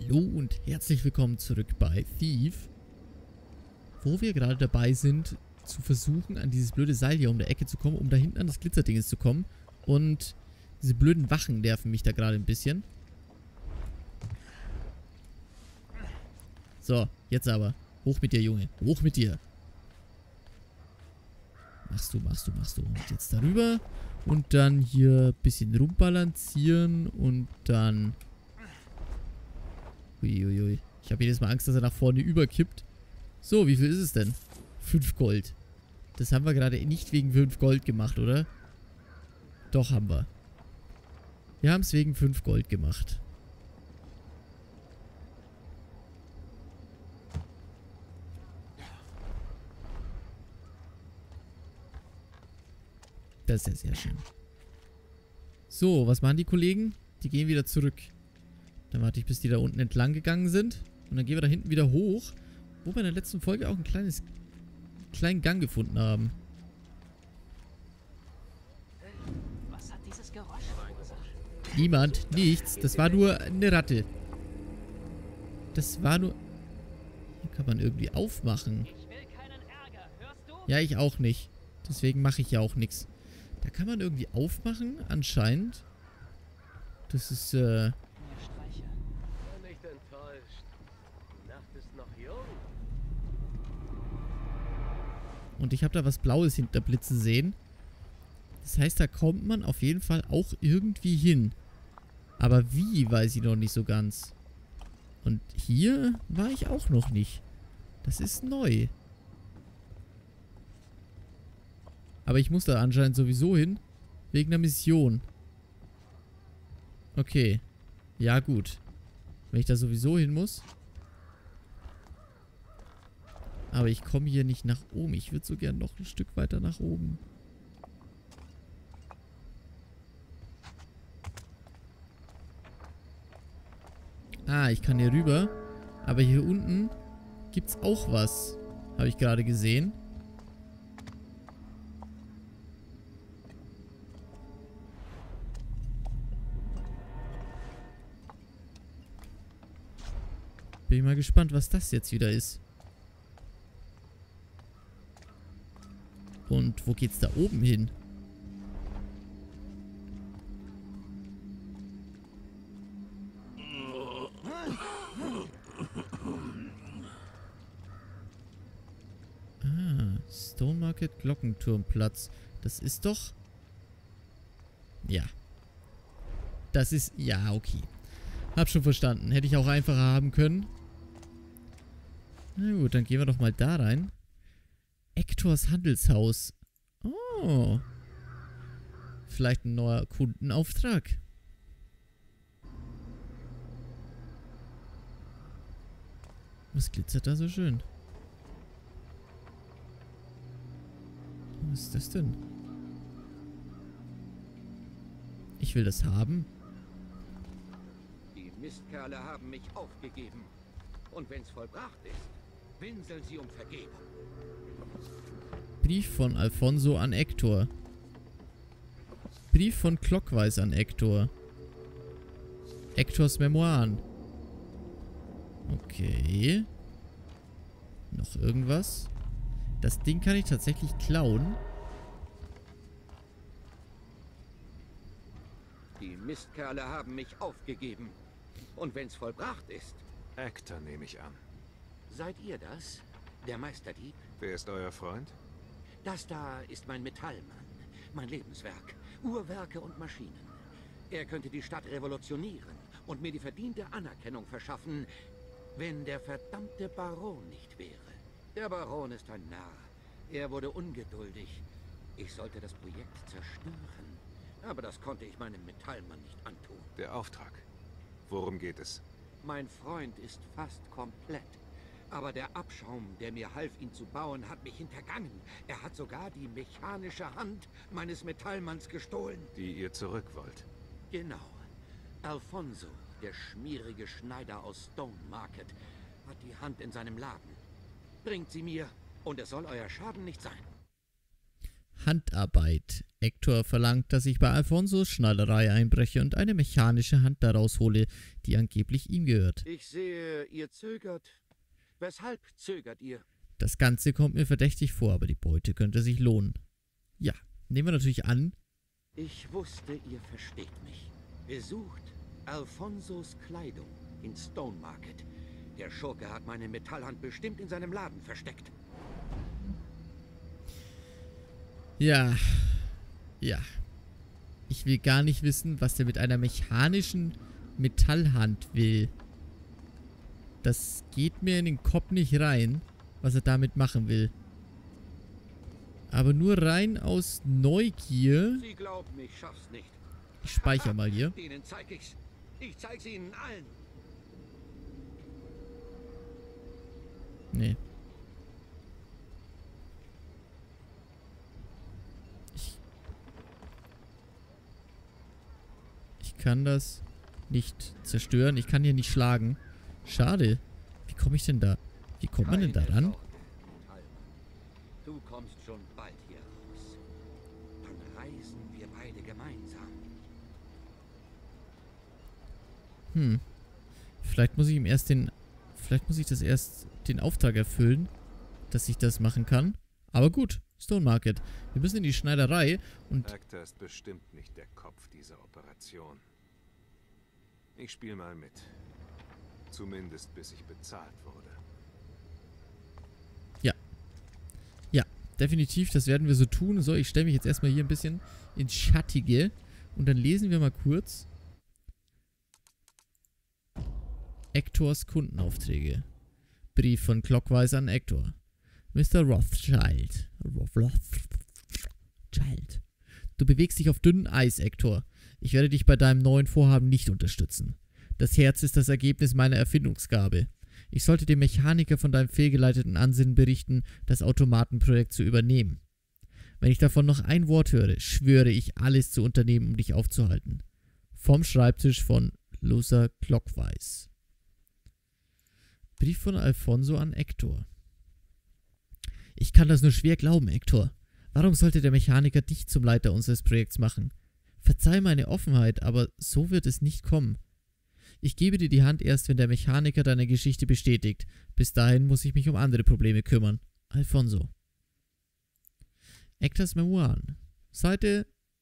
Hallo und herzlich willkommen zurück bei Thief, wo wir gerade dabei sind, zu versuchen, an dieses blöde Seil hier um der Ecke zu kommen, um da hinten an das Glitzerdinges zu kommen. Und diese blöden Wachen nerven mich da gerade ein bisschen. So, jetzt aber. Hoch mit dir, Junge. Hoch mit dir. Machst du. Und jetzt darüber. Und dann hier ein bisschen rumbalancieren und dann... Uiuiui. Ich habe jedes Mal Angst, dass er nach vorne überkippt. So, wie viel ist es denn? 5 Gold. Das haben wir gerade nicht wegen 5 Gold gemacht, oder? Doch, haben wir. Wir haben es wegen 5 Gold gemacht. Das ist ja sehr schön. So, was machen die Kollegen? Die gehen wieder zurück. Dann warte ich, bis die da unten entlang gegangen sind. Und dann gehen wir da hinten wieder hoch. Wo wir in der letzten Folge auch einen kleinen Gang gefunden haben. Was hat dieses Geräusch verursacht? Niemand, nichts. Das war nur eine Ratte. Das war nur... Hier kann man irgendwie aufmachen. Ich will keinen Ärger, hörst du? Ja, ich auch nicht. Deswegen mache ich ja auch nichts. Da kann man irgendwie aufmachen, anscheinend. Das ist, Mir Streiche. Sei nicht enttäuscht. Die Nacht ist noch jung. Und ich habe da was Blaues hinter Blitzen sehen. Das heißt, da kommt man auf jeden Fall auch irgendwie hin. Aber wie, weiß ich noch nicht so ganz. Und hier war ich auch noch nicht. Das ist neu. Aber ich muss da anscheinend sowieso hin. Wegen der Mission. Okay. Ja, gut. Wenn ich da sowieso hin muss. Aber ich komme hier nicht nach oben. Ich würde so gern noch ein Stück weiter nach oben. Ah, ich kann hier rüber. Aber hier unten gibt's auch was. Habe ich gerade gesehen. Bin ich mal gespannt, was das jetzt wieder ist. Und wo geht's da oben hin? Ah, Stone Market Glockenturmplatz. Das ist doch... Ja. Das ist... Ja, okay. Hab schon verstanden. Hätte ich auch einfacher haben können. Na gut, dann gehen wir doch mal da rein. Ektors Handelshaus. Oh. Vielleicht ein neuer Kundenauftrag. Was glitzert da so schön? Was ist das denn? Ich will das haben. Die Mistkerle haben mich aufgegeben. Und wenn's vollbracht ist, winseln sie um Vergebung. Brief von Alfonso an Ektor. Brief von Clockwise an Ektor. Ektors Memoiren. Okay. Noch irgendwas? Das Ding kann ich tatsächlich klauen. Die Mistkerle haben mich aufgegeben. Und wenn's vollbracht ist, Ektor nehme ich an. seid ihr das? Der Meisterdieb? Wer ist euer Freund? Das da ist mein Metallmann. Mein Lebenswerk. Uhrwerke und Maschinen. Er könnte die Stadt revolutionieren und mir die verdiente Anerkennung verschaffen, wenn der verdammte Baron nicht wäre. Der Baron ist ein Narr. Er wurde ungeduldig. Ich sollte das Projekt zerstören. Aber das konnte ich meinem Metallmann nicht antun. Der Auftrag. Worum geht es? Mein Freund ist fast komplett. Aber der Abschaum, der mir half, ihn zu bauen, hat mich hintergangen. Er hat sogar die mechanische Hand meines Metallmanns gestohlen. Die ihr zurück wollt. Genau. Alfonso, der schmierige Schneider aus Stone Market, hat die Hand in seinem Laden. Bringt sie mir, und es soll euer Schaden nicht sein. Handarbeit. Hector verlangt, dass ich bei Alfonsos Schneiderei einbreche und eine mechanische Hand daraus hole, die angeblich ihm gehört. Ich sehe, ihr zögert. Weshalb zögert ihr? Das Ganze kommt mir verdächtig vor, aber die Beute könnte sich lohnen. Ja, nehmen wir natürlich an. Ich wusste, ihr versteht mich. Besucht Alfonsos Kleidung in Stone Market. Der Schurke hat meine Metallhand bestimmt in seinem Laden versteckt. Ja. Ja. Ich will gar nicht wissen, was der mit einer mechanischen Metallhand will. Das geht mir in den Kopf nicht rein, was er damit machen will. Aber nur rein aus Neugier. Sie glauben, ich schaff's nicht. Ich speichere mal hier. Denen zeig ich's. Ich zeig's ihnen allen. Nee. Ich kann das nicht zerstören. Ich kann hier nicht schlagen. Schade. Wie komme ich denn da? Wie kommt man denn da ran? Du kommst schon bald hier raus. Dann reisen wir beide gemeinsam. Vielleicht muss ich ihm erst den... Vielleicht muss ich das erst den Auftrag erfüllen, dass ich das machen kann. Aber gut, Stone Market. Wir müssen in die Schneiderei und... Hector ist bestimmt nicht der Kopf dieser Operation. Ich spiele mal mit. Zumindest bis ich bezahlt wurde. Ja. Ja, definitiv, das werden wir so tun. So, ich stelle mich jetzt erstmal hier ein bisschen ins Schattige. Und dann lesen wir mal kurz Hectors Kundenaufträge. Brief von Clockwise an Hector. Mr. Rothschild. Rothschild. Du bewegst dich auf dünnem Eis, Hector. Ich werde dich bei deinem neuen Vorhaben nicht unterstützen. Das Herz ist das Ergebnis meiner Erfindungsgabe. Ich sollte dem Mechaniker von deinem fehlgeleiteten Ansinnen berichten, das Automatenprojekt zu übernehmen. Wenn ich davon noch ein Wort höre, schwöre ich, alles zu unternehmen, um dich aufzuhalten. Vom Schreibtisch von Lothar Clockwise. Brief von Alfonso an Hector. Ich kann das nur schwer glauben, Hector. Warum sollte der Mechaniker dich zum Leiter unseres Projekts machen? Verzeih meine Offenheit, aber so wird es nicht kommen. Ich gebe dir die Hand erst, wenn der Mechaniker deine Geschichte bestätigt. Bis dahin muss ich mich um andere Probleme kümmern. Alfonso. Hectors Memoiren. Seite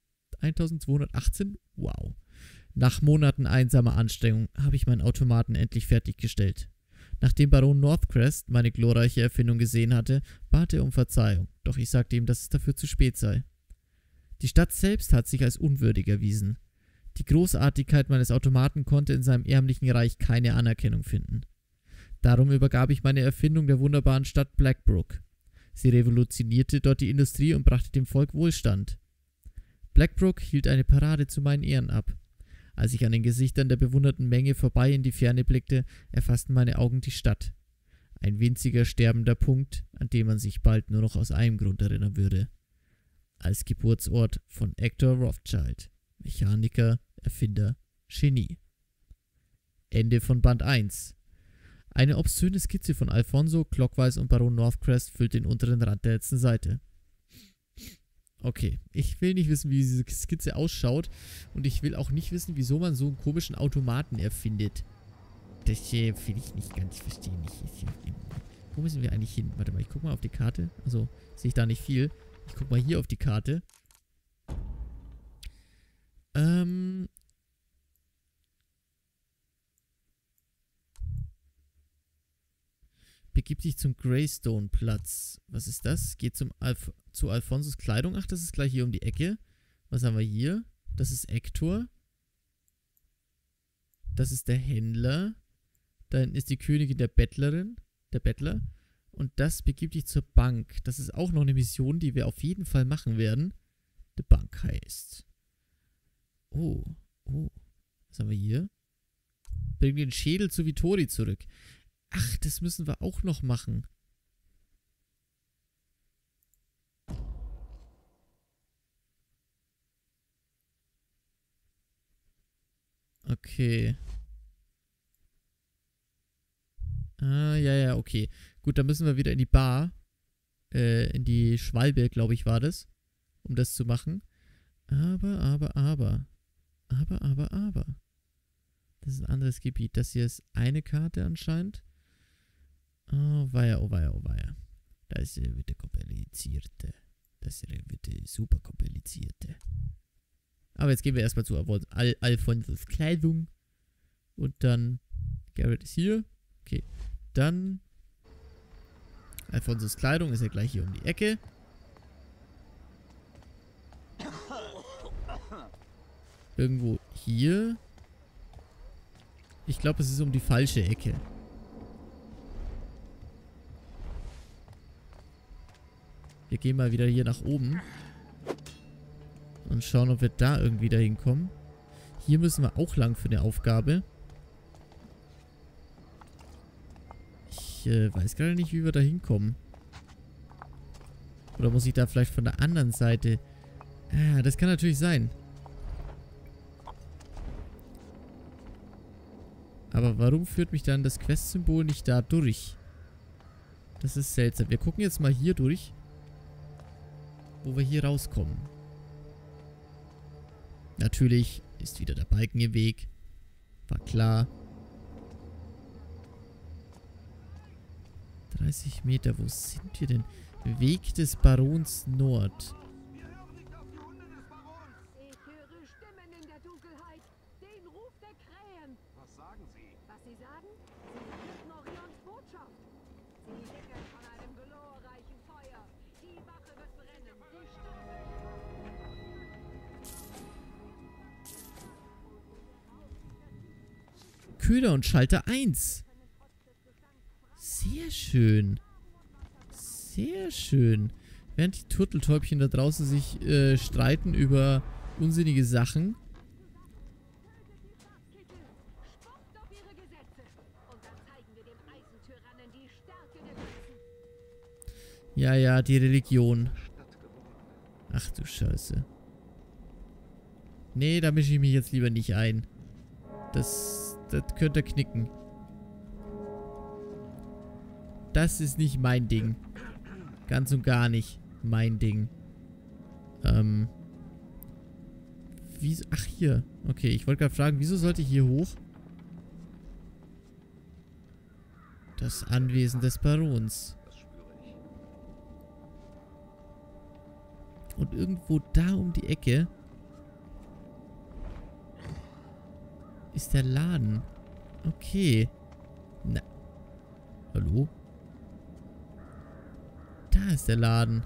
1218. Wow. Nach Monaten einsamer Anstrengung habe ich meinen Automaten endlich fertiggestellt. Nachdem Baron Northcrest meine glorreiche Erfindung gesehen hatte, bat er um Verzeihung, doch ich sagte ihm, dass es dafür zu spät sei. Die Stadt selbst hat sich als unwürdig erwiesen. Die Großartigkeit meines Automaten konnte in seinem ärmlichen Reich keine Anerkennung finden. Darum übergab ich meine Erfindung der wunderbaren Stadt Blackbrook. Sie revolutionierte dort die Industrie und brachte dem Volk Wohlstand. Blackbrook hielt eine Parade zu meinen Ehren ab. Als ich an den Gesichtern der bewunderten Menge vorbei in die Ferne blickte, erfassten meine Augen die Stadt. Ein winziger sterbender Punkt, an dem man sich bald nur noch aus einem Grund erinnern würde. Als Geburtsort von Hector Rothschild. Mechaniker, Erfinder, Genie. Ende von Band 1. Eine obszöne Skizze von Alfonso, Clockwise und Baron Northcrest füllt den unteren Rand der letzten Seite. Okay, ich will nicht wissen, wie diese Skizze ausschaut und ich will auch nicht wissen, wieso man so einen komischen Automaten erfindet. Das will ich nicht ganz verstehen. Wo müssen wir eigentlich hin? Warte mal, ich guck mal auf die Karte. Also, sehe ich da nicht viel. Ich guck mal hier auf die Karte. Begib dich zum Greystone-Platz. Was ist das? Geht zu Alfonsos Kleidung. Ach, das ist gleich hier um die Ecke. Was haben wir hier? Das ist Hector. Das ist der Händler. Da hinten ist die Königin der Bettlerin. Der Bettler. Und das begibt dich zur Bank. Das ist auch noch eine Mission, die wir auf jeden Fall machen werden. The Bank heißt. Oh. Was haben wir hier? Bring den Schädel zu Vittori zurück. Ach, das müssen wir auch noch machen. Okay. Ja, okay. Gut, dann müssen wir wieder in die Bar. In die Schwalbe, glaube ich, war das. um das zu machen. Aber. Das ist ein anderes Gebiet. Das hier ist eine Karte anscheinend. Oh weia. Das wird der komplizierte. Das wird der super komplizierte. Aber jetzt gehen wir erstmal zu Alfonsos Kleidung. Und dann Garrett ist hier. Okay. Dann Alfonsos Kleidung ist ja gleich hier um die Ecke. Irgendwo hier. Ich glaube, es ist um die falsche Ecke. Wir gehen mal wieder hier nach oben. Und schauen, ob wir da irgendwie dahin kommen. Hier müssen wir auch lang für eine Aufgabe. Ich weiß gerade nicht, wie wir da hinkommen. Oder muss ich da vielleicht von der anderen Seite... Ah, das kann natürlich sein. Aber warum führt mich dann das Quest-Symbol nicht da durch? Das ist seltsam. Wir gucken jetzt mal hier durch. Wo wir hier rauskommen. Natürlich ist wieder der Balken im Weg. War klar. 30 Meter. Wo sind wir denn? Weg des Barons Nord. Ich höre Stimmen in der Dunkelheit. Den Ruf der Krähen. Was sagen Sie? Was sie sagen? Sie führen Orions Botschaft. Sie singen von einem glorreichen Feuer. Die Wache wird brennen. Die Stürme. Köder und Schalter 1. Sehr schön. Sehr schön. Während die Turteltäubchen da draußen sich streiten über unsinnige Sachen. Spuckt auf ihre Gesetze. Und dann zeigen wir dem Eisentyrannen die Stärke der Götzen. Ja, die Religion. Ach du Scheiße. Nee, da mische ich mich jetzt lieber nicht ein. Das könnte knicken. Das ist nicht mein Ding. Ganz und gar nicht mein Ding. Wieso? Ach, hier. Okay, ich wollte gerade fragen, wieso sollte ich hier hoch? Das Anwesen des Barons. Das spüre ich. Und irgendwo da um die Ecke ist der Laden. Okay. Na. Hallo? Da ist der Laden.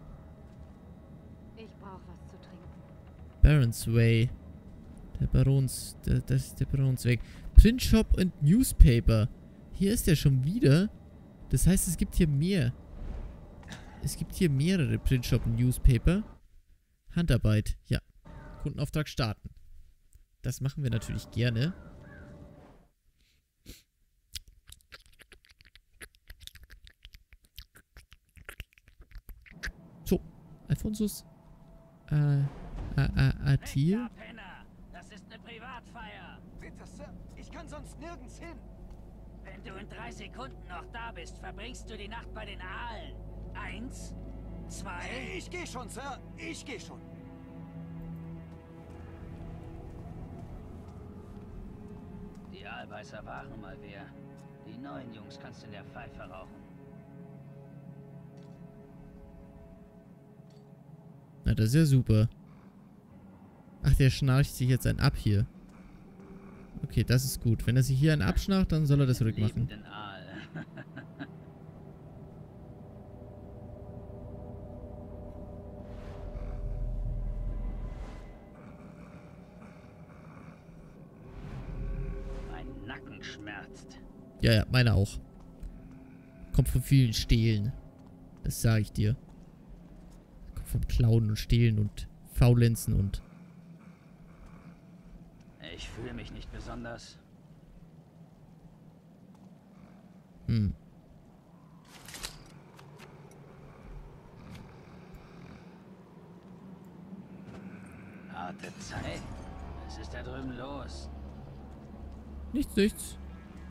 Ich brauche was zu trinken. Barons Way. Das ist der Baronsweg. Print Shop und Newspaper. Hier ist er schon wieder. Das heißt, es gibt hier mehr. Es gibt hier mehrere Print Shop und Newspaper. Handarbeit. Ja. Kundenauftrag starten. Das machen wir natürlich gerne. So. Alfonsus. Tier. Penner! Das ist eine Privatfeier. Bitte, Sir. Ich kann sonst nirgends hin. Wenn du in 3 Sekunden noch da bist, verbringst du die Nacht bei den Aalen. 1, 2... Ich gehe schon, Sir. Ich gehe schon. Die Aalbeißer waren mal wer. Die neuen Jungs kannst du in der Pfeife rauchen. Na, das ist ja super. Ach, der schnarcht sich jetzt einen ab hier. Okay, das ist gut. Wenn er sich hier einen abschnarcht, dann soll er das rückmachen. Lebenden Aal. Mein Nacken schmerzt. Ja, meine auch. Kommt von vielen Stehlen. Das sage ich dir. Kommt vom Klauen und Stehlen und Faulenzen und... Ich fühle mich nicht besonders. Harte Zeit. Was ist da drüben los? Nichts.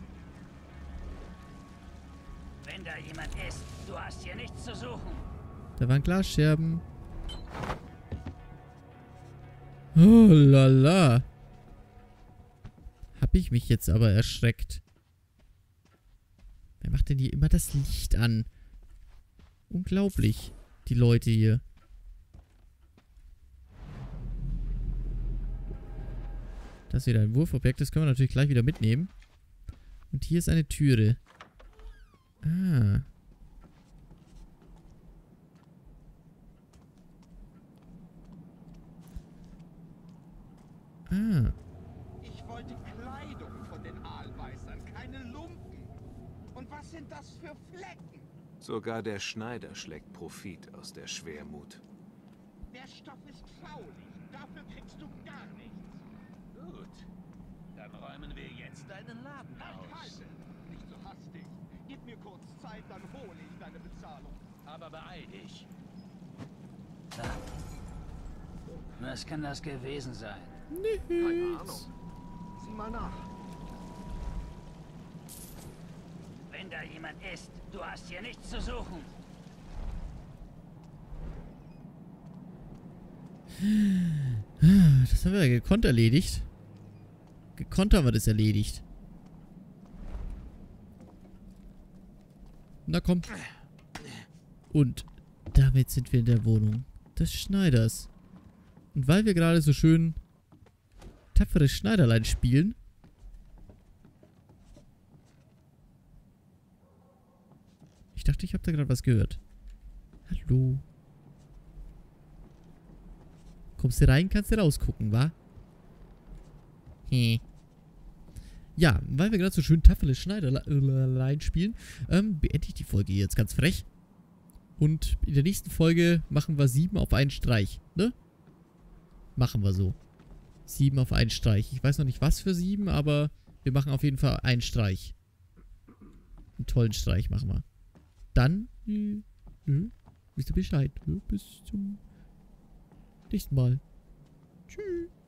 Wenn da jemand ist, du hast hier nichts zu suchen. Da waren Glasscherben. Oh lala. Hab ich mich jetzt aber erschreckt. Wer macht denn hier immer das Licht an? Unglaublich, die Leute hier. Das ist wieder ein Wurfobjekt, das können wir natürlich gleich wieder mitnehmen. Und hier ist eine Türe. Ah. Ah. Ich wollte Kleidung von den Aalbeißern, keine Lumpen. Und was sind das für Flecken? Sogar der Schneider schlägt Profit aus der Schwermut. Der Stoff ist faulig. Dafür kriegst du gar nichts. Gut. Dann räumen wir jetzt deinen Laden aus. Halte! Nicht so hastig. Gib mir kurz Zeit, dann hole ich deine Bezahlung. Aber beeil dich. Was kann das gewesen sein? Keine Ahnung. Sieh mal nach. Wenn da jemand ist, du hast hier nichts zu suchen. Das haben wir ja gekonnt erledigt. Gekonnt haben wir das erledigt. Na komm. Und damit sind wir in der Wohnung des Schneiders. Und weil wir gerade so schön tapferes Schneiderlein spielen, ich dachte, ich habe da gerade was gehört. Hallo. Kommst du rein, kannst du rausgucken, wa? Ja, weil wir gerade so schön tapferes Schneiderlein spielen, beende ich die Folge jetzt ganz frech. Und in der nächsten Folge machen wir 7 auf einen Streich, ne? Machen wir so. 7 auf einen Streich. Ich weiß noch nicht, was für 7, aber wir machen auf jeden Fall einen Streich. Einen tollen Streich machen wir. Dann, wisst ihr Bescheid. Bis zum nächsten Mal. Tschüss.